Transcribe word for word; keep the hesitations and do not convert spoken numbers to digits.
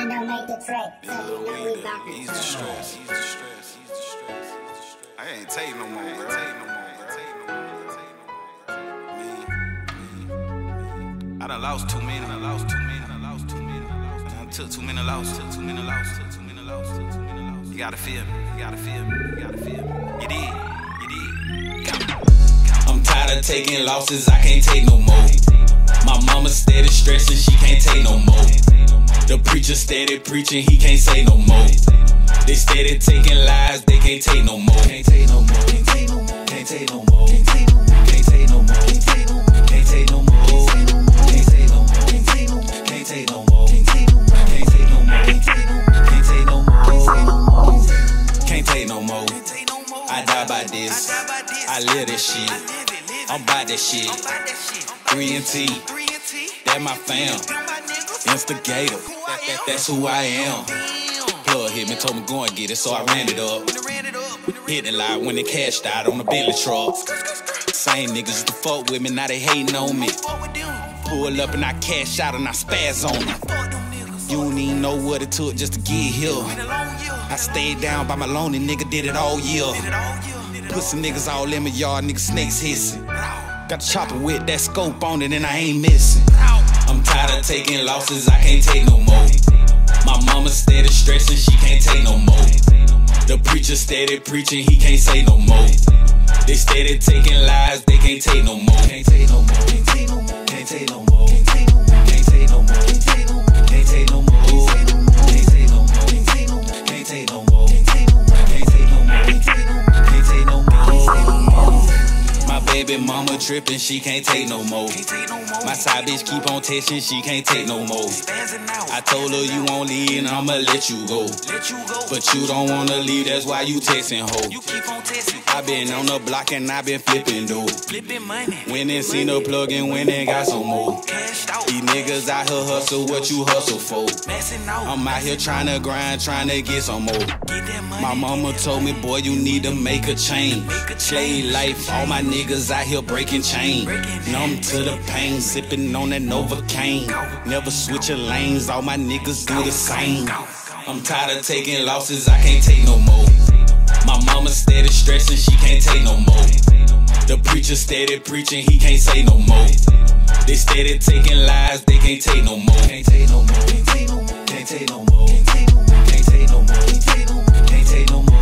window make the track, so you know we about to Ease the stress, ease the stress, ease the stress. I ain't take no more, I ain't take no more, I ain't take no more, I ain't take no more. Me, me, I done lost too many, I done lost too many, I done lost too many, I done took too many losses, took too many losses, took too many losses, took too many losses. You gotta feel me, you gotta feel me, you gotta feel me. You did, you did. I'm tired of taking losses, I can't take no more. My mama steady stressing, she can't take no more. The preacher steady preaching, he can't say no more. They steady taking lies, they can't take no more. Can't take no more, can't take no more, can't take no more, can't take no more, can't take no more, can't take no more, can't take no more, can't take no more, can't take no more, can't take no more, can't take no more, can't take no more, can't take no more, can't take no more. I die by this, I live this shit, I'm about that shit. three and T, that my fam. InstaGator, that, that, that's who I am. Plug hit me, told me go and get it, so I ran it up. Hit it live when they cashed out on the Bentley truck. Same niggas used to fuck with me, now they hating on me. Pull up and I cash out and I spaz on them. You don't even know what it took just to get here. I stayed down by my lonely nigga, did it all year. Pussy niggas all in my yard, niggas snakes hissing. Got the chopper with that scope on it and I ain't missing. I'm tired of taking losses, I can't take no more. My mama steady stressing, she can't take no more. The preacher steady preaching, he can't say no more. They steady taking lies, they can't take no more. Can't take no more, can't take no more, can't take no more, can't take no more, can't take no more, can't take no more, can't take no more, can't take no more, can't take no more, can't take no more, can't take no more, can't take no more, can't take no more, can't take no more. My baby mama tripping, she can't take no more. My side bitch keep on texting, she can't take no more. I told her you won't leave and I'ma let you go. But you don't wanna leave, that's why you texting ho. I been on the block and I been flipping though. Went and seen her plug and went and got some more. These niggas out here hustle what you hustle for. I'm out here trying to grind, trying to get some more. My mama told me, boy, you need to make a change. Play life, all my niggas out here breaking chain. Numb to the pain, sipping on that Novocaine. Never switch your lanes, all my niggas do the same. I'm tired of taking losses, I can't take no more. My mama steady stressing, she can't take no more. The preacher steady preaching, he can't say no more. They steady taking lies, they can't take no more. Can't take no more, can't take no more, can't take no more, can't take no more, can't take no more, can't take no more.